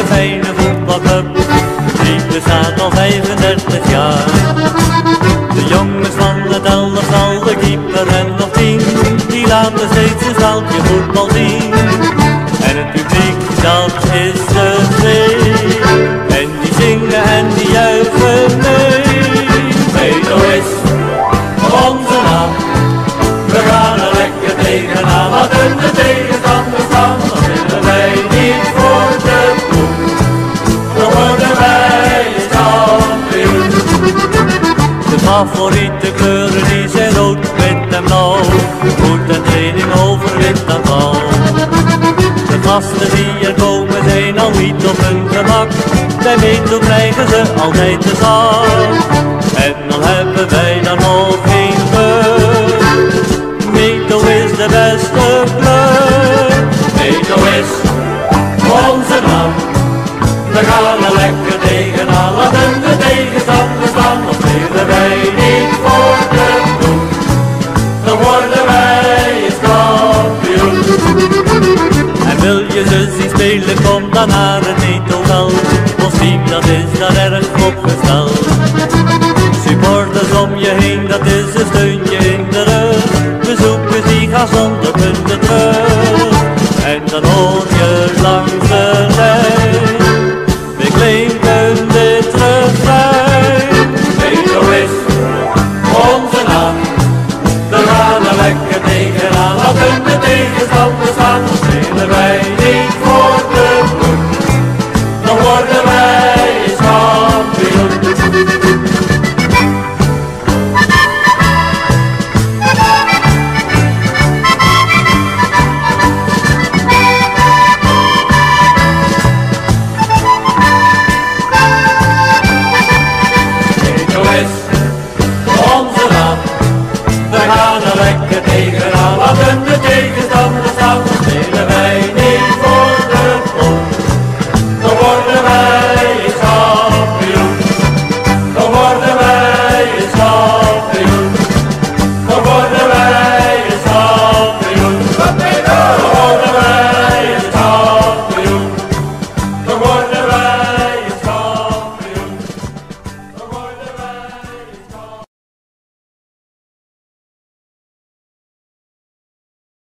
fijne voetbalclub, die bestaat al 35 jaar. De jongens van het elftal, de keeper en nog 10, die laten steeds een staaltje voetbal zien. En het publiek, dat is tevreden, en die zingen en die juichen mee. Medo is onze naam, we gaan er lekker tegenaan. Laten de tegenstanders staan, dan willen wij niet voor de ploeg, dan worden wij kampioen. De favoriete kleuren die zijn rood, wit en blauw, goed en training over wit en blauw. De gasten die er komen zijn al niet op hun gemak, bij Medo krijgen ze altijd de zak. En dan hebben wij dan nog geen geluk, Medo is de beste club. Medo is onze naam, we gaan er lekker tegenaan. Laten de tegenstanders staan, dan spelen wij niet voor de ploeg, dan worden wij eens kampioen. En wil je ze zien spelen, kom dan naar het Medo-veld. Ons team dat is daar erg opgesteld. Supporters om je heen, dat is een steuntje in de rug. Bezoekers die gaan zonder punten terug. En dan hoor je langs de lijn, we klinken dit refrein. Medo is onze naam, we gaan er lekker tegenaan. Laten de tegenstanders staan, dan spelen wij niet